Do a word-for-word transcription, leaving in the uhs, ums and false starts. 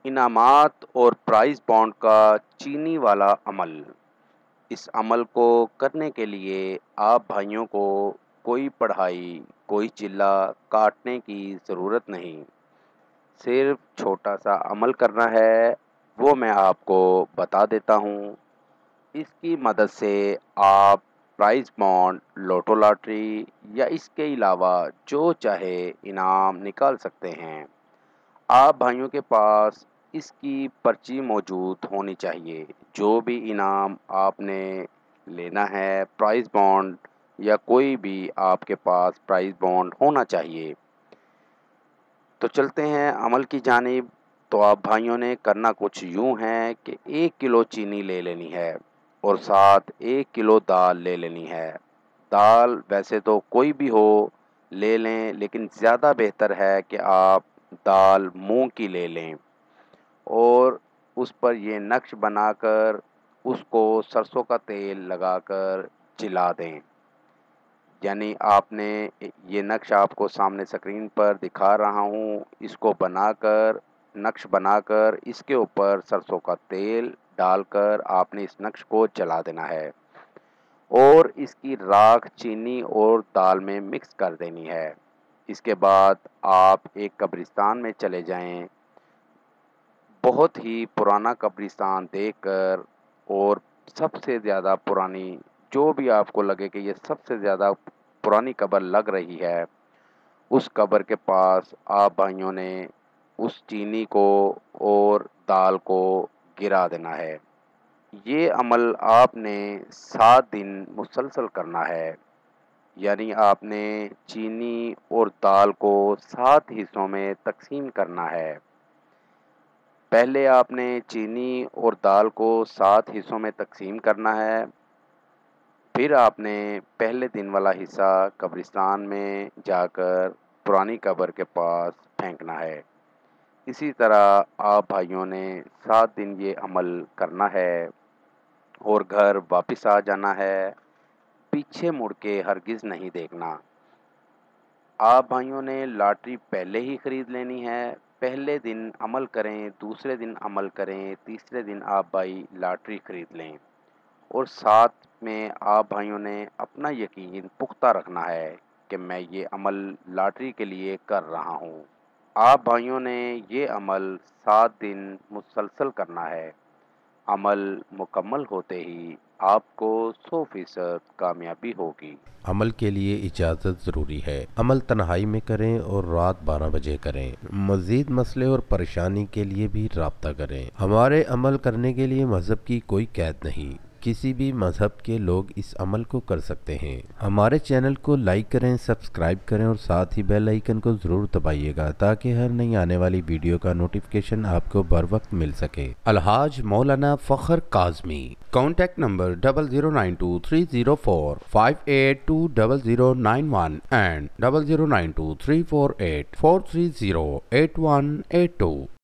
انعامات اور prize bond کا چینی والا عمل۔ اس عمل کو کرنے کے لیے آپ بھائیوں کو کوئی پڑھائی، کوئی چلہ کاٹنے کی ضرورت نہیں، صرف چھوٹا سا عمل کرنا ہے، وہ میں آپ کو بتا دیتا ہوں۔ اس کی مدد سے آپ پرائز بانڈ، لوٹو لاٹری یا اس کے علاوہ جو چاہے انعام نکال سکتے ہیں۔ آپ بھائیوں کے پاس اس کی پرچی موجود ہونی چاہیے۔ جو بھی انعام آپ نے لینا ہے، پرائز بانڈ یا کوئی بھی آپ کے پاس پرائز بانڈ ہونا چاہیے۔ تو چلتے ہیں عمل کی جانب۔ تو آپ بھائیوں نے کرنا کچھ یوں ہے کہ ایک کلو چینی لے لینی ہے اور ساتھ ایک کلو دال لے لینی ہے۔ دال ویسے تو کوئی بھی ہو لے لیں، لیکن زیادہ بہتر ہے کہ آپ دال مونگ کی لے لیں اور اس پر یہ نقش بنا کر اس کو سرسوں کا تیل لگا کر چلا دیں۔ یعنی آپ نے یہ نقش آپ کو سامنے اسکرین پر دکھا رہا ہوں، اس کو بنا کر نقش بنا کر اس کے اوپر سرسوں کا تیل ڈال کر آپ نے اس نقش کو جلا دینا ہے اور اس کی راکھ چینی اور دال میں مکس کر دینی ہے۔ اس کے بعد آپ ایک قبرستان میں چلے جائیں، بہت ہی پرانا قبرستان دیکھ کر، اور سب سے زیادہ پرانی جو بھی آپ کو لگے کہ یہ سب سے زیادہ پرانی قبر لگ رہی ہے، اس قبر کے پاس آپ بھائیوں نے اس چینی کو اور دال کو گرا دینا ہے۔ یہ عمل آپ نے سات دن مسلسل کرنا ہے، یعنی آپ نے چینی اور دال کو سات حصوں میں تقسیم کرنا ہے۔ پہلے آپ نے چینی اور دال کو سات حصوں میں تقسیم کرنا ہے، پھر آپ نے پہلے دن والا حصہ قبرستان میں جا کر پرانی قبر کے پاس پھینکنا ہے۔ اسی طرح آپ بھائیوں نے سات دن یہ عمل کرنا ہے اور گھر واپس آ جانا ہے، پیچھے مڑ کے ہرگز نہیں دیکھنا۔ آپ بھائیوں نے لاٹری پہلے ہی خرید لینی ہے۔ پہلے دن عمل کریں، دوسرے دن عمل کریں، تیسرے دن آپ بھائی لاٹری خرید لیں، اور ساتھ میں آپ بھائیوں نے اپنا یقین پختہ رکھنا ہے کہ میں یہ عمل لاٹری کے لیے کر رہا ہوں۔ آپ بھائیوں نے یہ عمل سات دن مسلسل کرنا ہے۔ عمل مکمل ہوتے ہی آپ کو سو فیصد کامیابی ہوگی۔ عمل کے لیے اجازت ضروری ہے۔ عمل تنہائی میں کریں اور رات بارہ بجے کریں۔ مزید مسئلے اور پریشانی کے لیے بھی رابطہ کریں۔ ہمارے عمل کرنے کے لیے مذہب کی کوئی قید نہیں، کسی بھی مذہب کے لوگ اس عمل کو کر سکتے ہیں۔ ہمارے چینل کو لائک کریں، سبسکرائب کریں اور ساتھ ہی بیل آئیکن کو ضرور دبائیے گا تاکہ ہر نئی آنے والی ویڈیو کا نوٹیفیکیشن آپ کو بر وقت مل سکے۔ Alhaj Maulana Fakhr Kazmi, contact number double zero nine two three zero four five eight two double zero nine one and double zero nine two three four eight four three zero eight one eight to.